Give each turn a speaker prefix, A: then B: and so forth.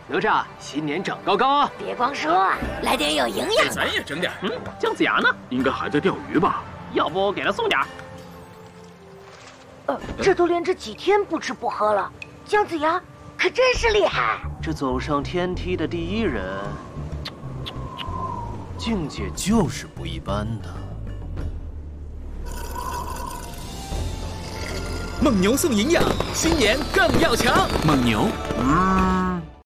A: 哪吒新年长高高啊！
B: 别光说，来点有营养的。
C: 咱也整点。
D: 姜子牙呢？
E: 应该还在钓鱼吧？
D: 要不给他送点？
B: 这都连着几天不吃不喝了，姜子牙可真是厉害。
A: 这走上天梯的第一人，境界就是不一般的。
C: 蒙牛送营养，新年更要强。
E: 蒙牛，